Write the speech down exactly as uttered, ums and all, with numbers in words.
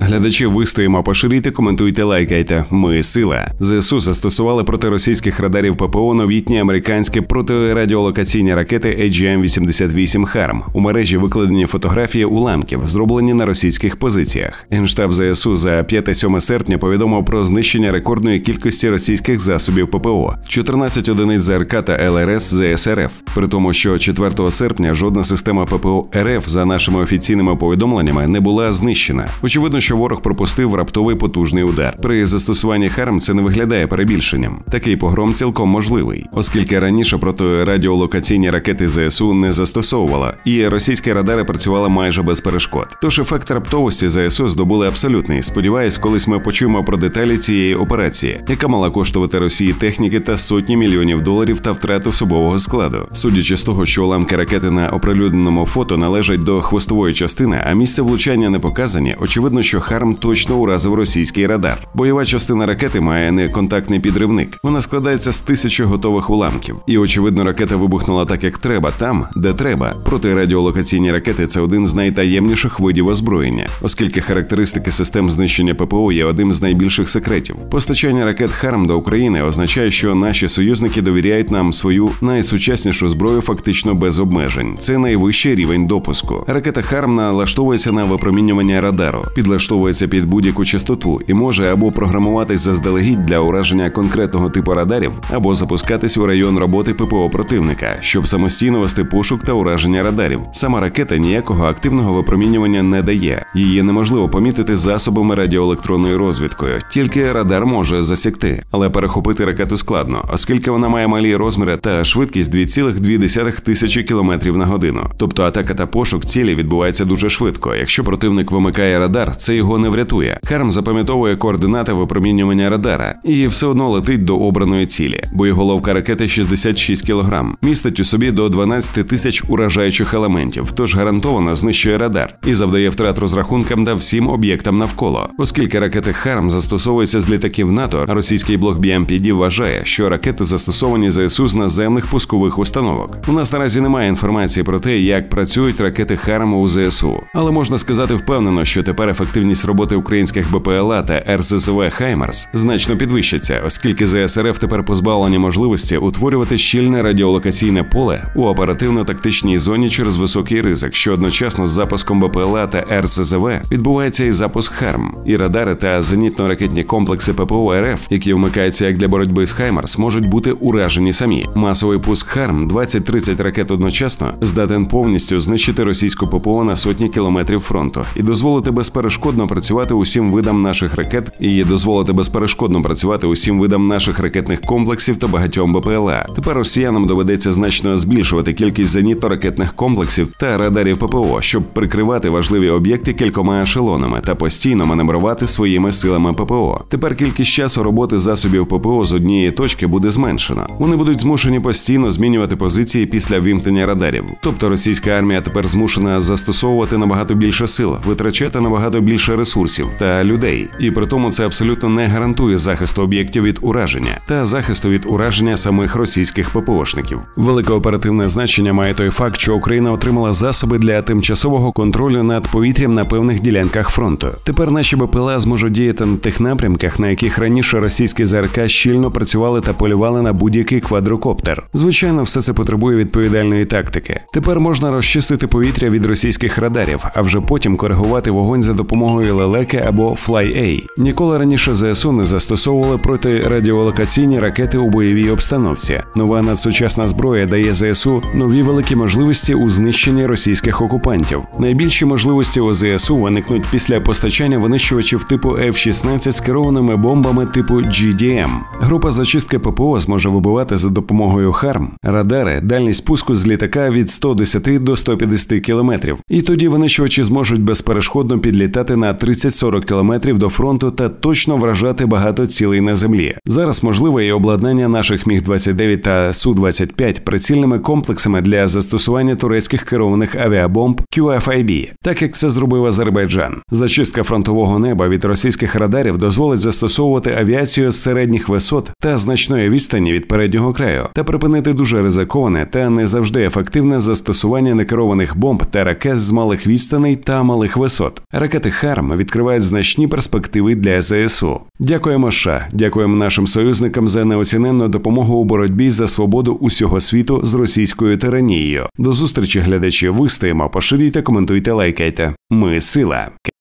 Глядачі, вистоїмо, поширюйте, коментуйте, лайкайте. Ми – сила. ЗСУ застосували проти російських радарів ППО новітні американські протирадіолокаційні ракети ей джі ем вісімдесят вісім «Харм». У мережі викладені фотографії уламків, зроблені на російських позиціях. Генштаб ЗСУ за п'яте-сьоме серпня повідомив про знищення рекордної кількості російських засобів ППО – чотирнадцять одиниць ЗРК та ел ар ес зе ес ер еф. При тому, що четвертого серпня жодна система ППО ер еф, за нашими офіційними повідомленнями, не була знищена. Очевидно, що ворог пропустив раптовий потужний удар. При застосуванні «Харм» це не виглядає перебільшенням. Такий погром цілком можливий, оскільки раніше протирадіолокаційні ракети зе ес у не застосовувала, і російські радари працювали майже без перешкод. Тож ефект раптовості зе ес у здобули абсолютний. Сподіваюсь, колись ми почуємо про деталі цієї операції, яка мала коштувати Росії техніки та сотні мільйонів доларів та втрату особового складу. Судячи з того, що уламки ракети на оприлюдненому фото належать до хвостової частини, а місце влучання не показані, очевидно, що «Харм» точно уразив російський радар. Бойова частина ракети має неконтактний підривник. Вона складається з тисячі готових уламків. І, очевидно, ракета вибухнула так, як треба, там, де треба. Протирадіолокаційні ракети – це один з найтаємніших видів озброєння, оскільки характеристики систем знищення ППО є одним з найбільших секретів. Постачання ракет «Харм» до України означає, що наші союзники довіряють нам свою найсучаснішу зброю фактично без обмежень. Це найвищий рівень допуску. Ракета «Харм» налаштовується на випромінювання радару, підлаштовується під будь-яку частоту і може або програмуватись заздалегідь для ураження конкретного типу радарів, або запускатись у район роботи ППО противника, щоб самостійно вести пошук та ураження радарів. Сама ракета ніякого активного випромінювання не дає. Її неможливо помітити засобами радіоелектронної розвідкою, тільки радар може засікти. Але перехопити ракету складно, оскільки вона має малі розміри та швидкість дві цілих дві десятих тисячі кілометрів на годину. Тобто атака та пошук цілі відбувається дуже швидко. Якщо противник вимикає радар, це його не врятує. «Харм» запам'ятовує координати випромінювання радара і все одно летить до обраної цілі. Боєголовка ракети шістдесят шість кілограм. Містить у собі до дванадцяти тисяч уражаючих елементів, тож гарантовано знищує радар і завдає втрат розрахункам та всім об'єктам навколо. Оскільки ракети «Харм» застосовуються з літаків НАТО, російський блок бі ем пі ді вважає, що ракети застосовані зе ес у з наземних пускових установок. У нас наразі немає інформації про те, як працюють ракети «Харм» у зе ес у, але можна сказати впевнено, що тепер ефективність роботи українських бе пе ел а та ер ес ес ве «Хаймарс» значно підвищиться, оскільки зе ес ер еф тепер позбавлені можливості утворювати щільне радіолокаційне поле у оперативно-тактичній зоні через високий ризик, що одночасно з запуском бе пе ел а та ер ес ес ве відбувається і запуск «Харм». І радари та зенітно-ракетні комплекси ППО ер еф, які вмикаються як для боротьби з «Хаймарс», можуть бути уражені самі. Масовий пуск «Харм» двадцять-тридцять ракет одночасно здатен повністю знищити російську ППО на сотні кілометрів фронту і дозволити безперешкодно працювати усім видам наших ракет і дозволити безперешкодно працювати усім видам наших ракетних комплексів та багатьом бе пе ел а. Тепер росіянам доведеться значно збільшувати кількість зенітно-ракетних комплексів та радарів ППО, щоб прикривати важливі об'єкти кількома ешелонами та постійно маневрувати своїми силами ППО. Тепер кількість часу роботи засобів ППО з однієї точки буде зменшено. Вони будуть змушені постійно змінювати позиції після вімкнення радарів. Тобто російська армія тепер змушена застосовувати набагато більше сил, витрачати набагато більше ресурсів та людей. І при тому це абсолютно не гарантує захисту об'єктів від ураження та захисту від ураження самих російських ППОшників. Велике оперативне значення має той факт, що Україна отримала засоби для тимчасового контролю над повітрям на певних ділянках фронту. Тепер наші бе пе ел а зможуть діяти на тих напрямках, на яких раніше російські зе ер ка щільно працювали та полювали на будь-який квадрокоптер. Звичайно, все це потребує відповідальної тактики. Тепер можна розчистити повітря від російських радарів, а вже потім коригувати вогонь за допомогою лелеки або Флай-Ей. Ніколи раніше зе ес у не застосовували протирадіолокаційні ракети у бойовій обстановці. Нова надсучасна зброя дає зе ес у нові великі можливості у знищенні російських окупантів. Найбільші можливості у зе ес у виникнуть після постачання винищувачів типу еф шістнадцять з керованими бомбами типу джі ді ем. Група зачистки ППО зможе вибивати за допомогою «Харм» радари дальність пуску з літака від ста десяти до ста п'ятдесяти кілометрів. І тоді винищувачі зможуть безперешкодно підлітати на тридцять-сорок кілометрів до фронту та точно вражати багато цілей на землі. Зараз можливе і обладнання наших міг двадцять дев'ять та су двадцять п'ять прицільними комплексами для застосування турецьких керованих авіабомб кю еф ай бі, так як це зробив Азербайджан. Зачистка фронтового неба від російських радарів дозволить застосовувати авіацію з середніх висот та значної відстані від переднього краю та припинити дуже ризиковане та не завжди ефективне застосування некерованих бомб та ракет з малих відстаней та малих висот. Ракети «Харм» харм відкривають значні перспективи для ЗСУ. Дякуємо США, дякуємо нашим союзникам за неоціненну допомогу у боротьбі за свободу усього світу з російською тиранією. До зустрічі, глядачі. Вистоїмо, поширюйте, коментуйте, лайкайте. Ми – сила.